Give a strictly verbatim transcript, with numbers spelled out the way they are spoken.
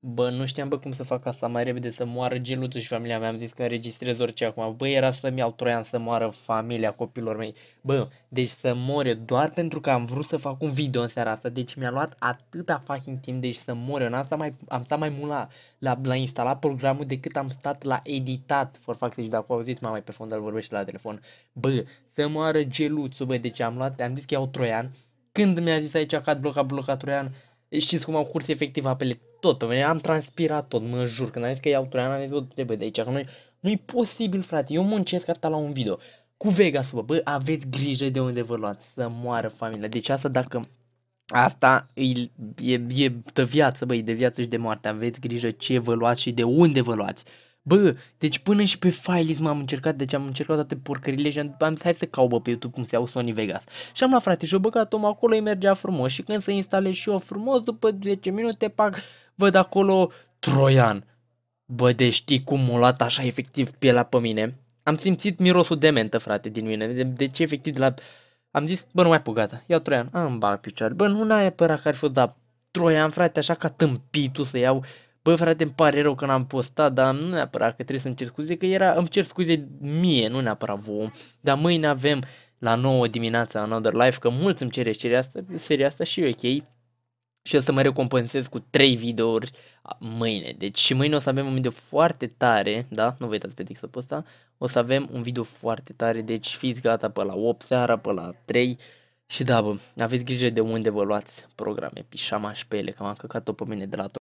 Bă, nu știam, bă, cum să fac asta mai repede, să moară geluțul și familia mea. Am zis că înregistrez orice acum. Bă, era să-mi iau troian să moară familia copilor mei. Bă, deci să mor eu doar pentru că am vrut să fac un video în seara asta. Deci mi-a luat atâta fucking timp, deci să mor eu. N-am stat mai, am stat mai mult la, la, la instalat programul decât am stat la editat. For fac să dacă auziți mama mai pe fond, îl vorbește la telefon. Bă, să moară geluțul, bă, deci am luat, am zis că iau troian. Când mi-a zis aici că a blocat, blocat troian, știți cum au curs efectiv apele tot pe mine, am transpirat tot, mă jur, când am zis că iau troian, am zis, bă, trebuie de aici, că nu nu-i posibil, frate, eu muncesc atâta la un video, cu Vegas, bă, bă, aveți grijă de unde vă luați, să moară familia, deci asta dacă, asta e, e, e de viață, bă, e de viață și de moarte, aveți grijă ce vă luați și de unde vă luați. Bă, deci până și pe Filelist m-am încercat, deci am încercat toate porcările și am zis, hai să caut, bă, pe YouTube cum se iau Sony Vegas. Și am la frate și-o băgat om acolo, îi mergea frumos și când să instalez și eu frumos, după zece minute, pac, văd acolo Troian. Bă, de știi cum m-a luat așa efectiv pielea pe mine? Am simțit mirosul de mentă, frate, din mine. De, de ce efectiv de la... Am zis, bă, nu mai pot, gata, iau Troian. Am bag picioare. Bă, nu n-ai apărat că ar fi dat Troian, frate, așa ca tâmpitul să iau. Bă, frate, îmi pare rău că n-am postat, dar nu neapărat că trebuie să-mi cer scuze, că era, îmi cer scuze mie, nu neapărat vouă. Dar mâine avem la nouă dimineața Another Life, că mulți îmi cere seria asta, seria asta și eu, ok? Și o să mă recompensez cu trei videouri mâine. Deci și mâine o să avem un video foarte tare, da? Nu vă uitați pe Dixul ăsta. O să avem un video foarte tare, deci fiți gata pe la opt seara, pe la trei. Și da, bă, aveți grijă de unde vă luați programe, pișama și pe ele, că m-am căcat-o pe mine de la tot.